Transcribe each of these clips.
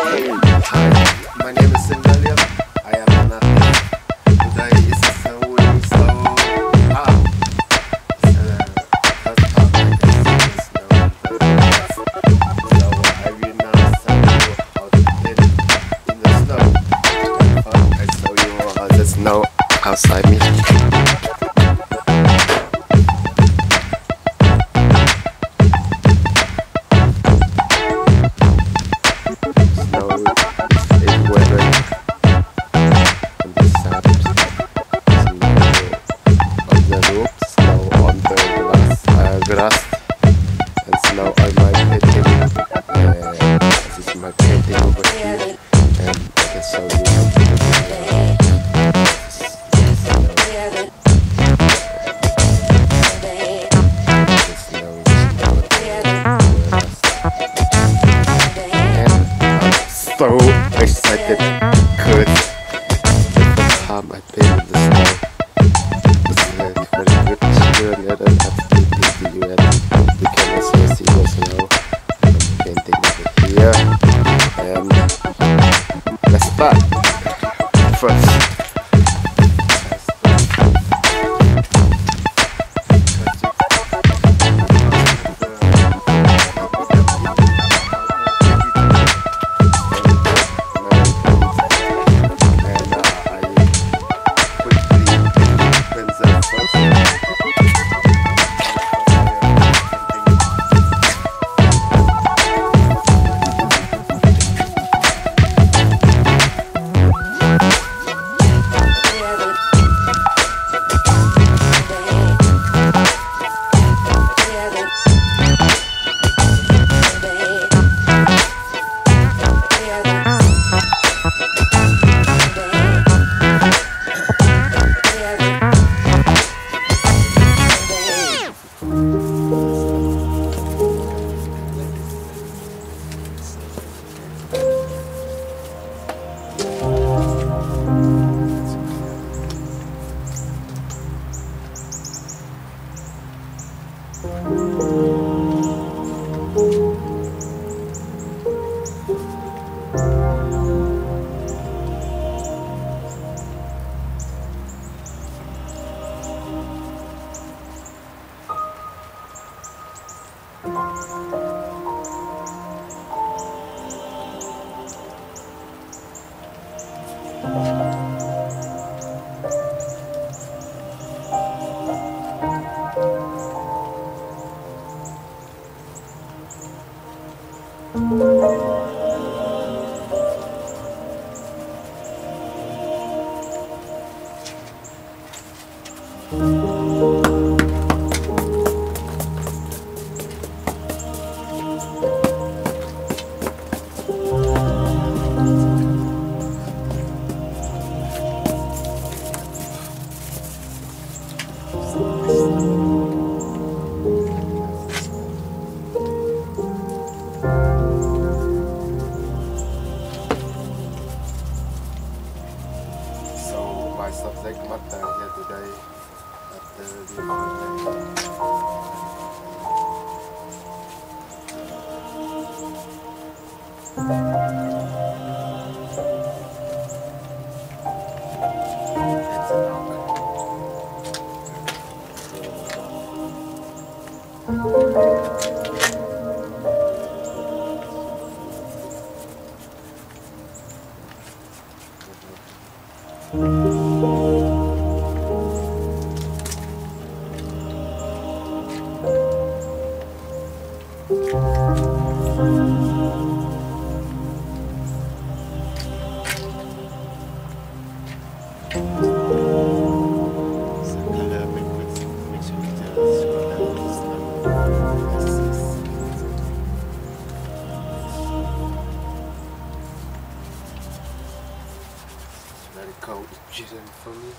My name is Duong Gia Liem. I am an athlete. Today is snowing, so first part I can see the snow on the grass. So I will now show you how to play in the snow. First I show you the snow outside me. Grass and snow on my painting. This is my painting over here, and I can show you how to do so excited because the first time I painted the snow. This is a very good experience. You can also see the snow painting over here, and let's start first. My subject matter here today at the very cold chicken for me.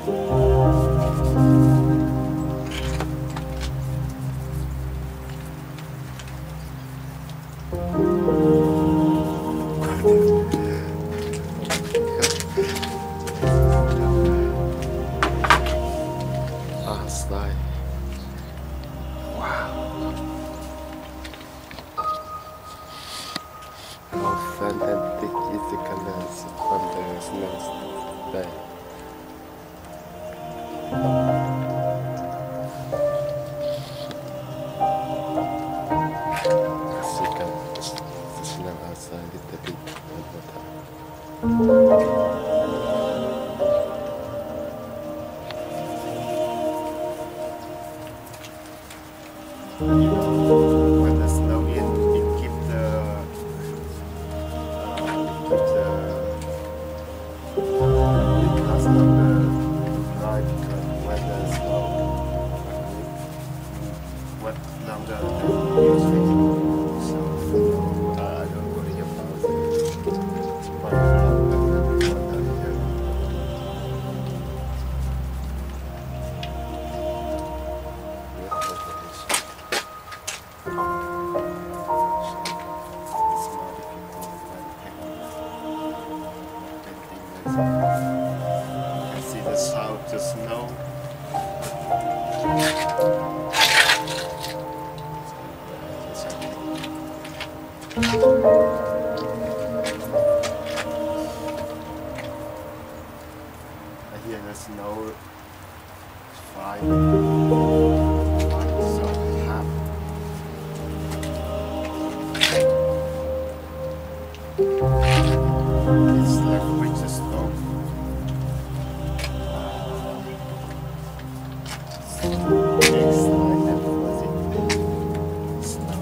Slide. Wow. How fantastic is the colors on the next day. As you can smell outside a little bit of water. When the snow in, it keeps the it lasts longer dry because when the snow wet longer than usually. So I don't worry about it. It's quite longer than what I do. I see the south, the snow. I hear the snow flying. I'm so happy. It's like winter storm. It's like that fuzzy snow.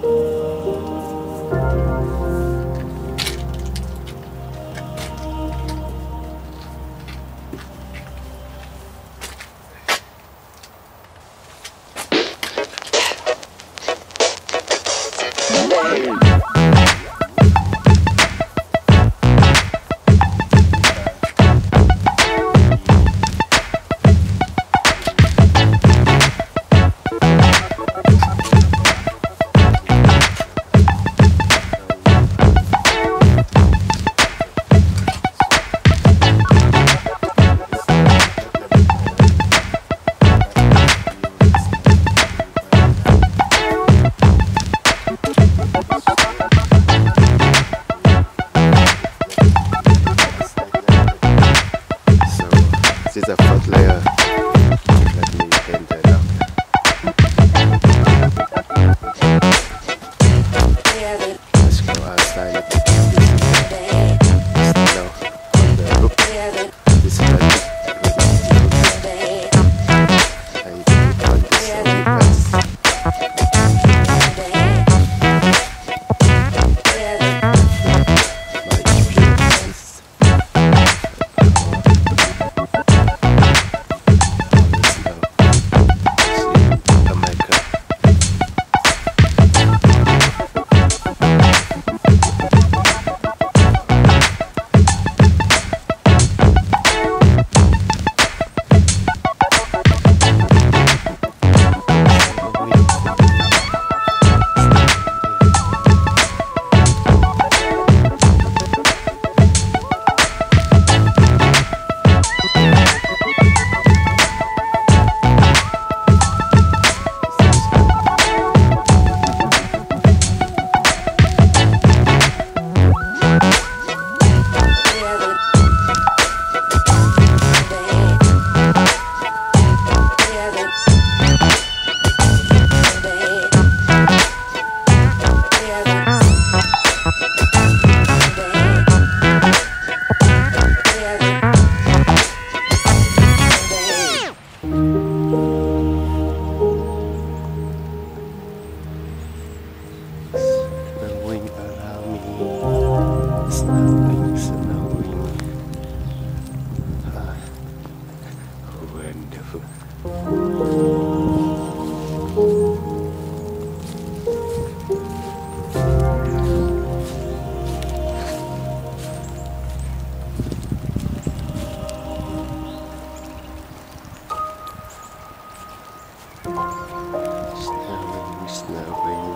This is a front layer. Let me paint that out. Let's go outside. Snow on the roof. This is like I want this snowing around me. Snowing, snowing. Wonderful.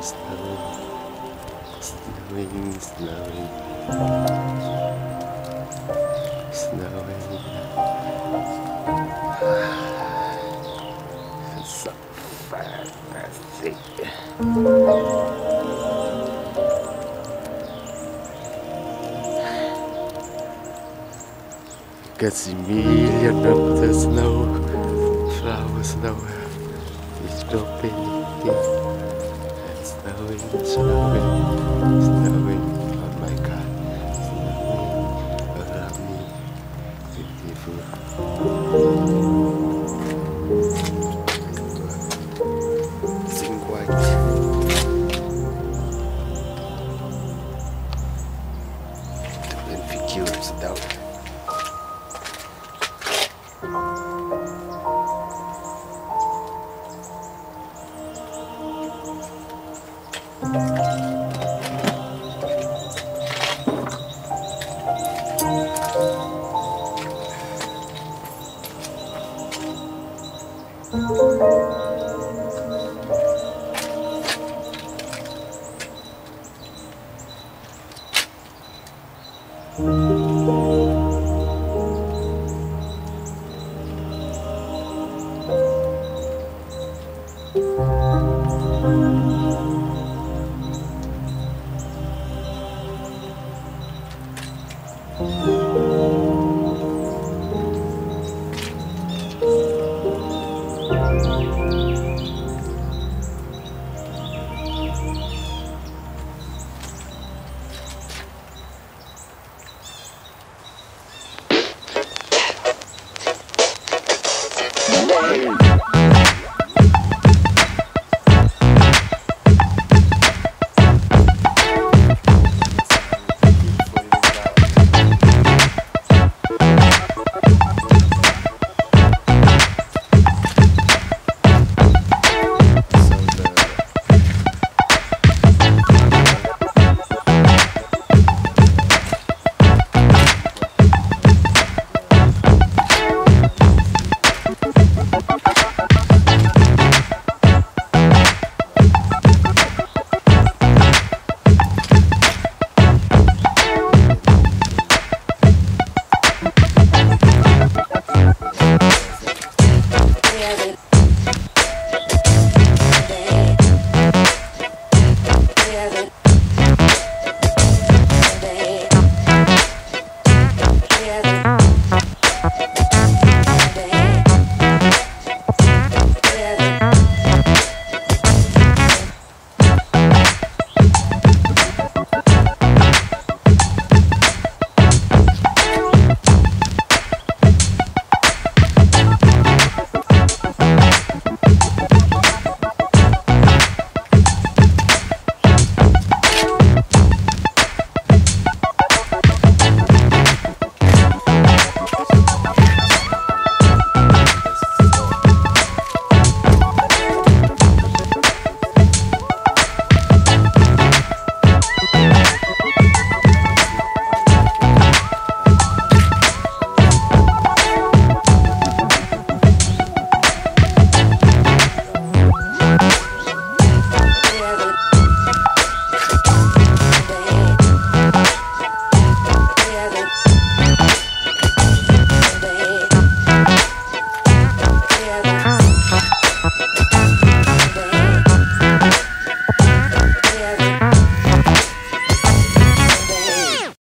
snowing, snowing, snowing. It's so fantastic. Gets a million of the snow, flowers now each dropping in. And snowing, snowing, snowing on my car, snowing around me, beautiful. Zinc white. Twin figures down.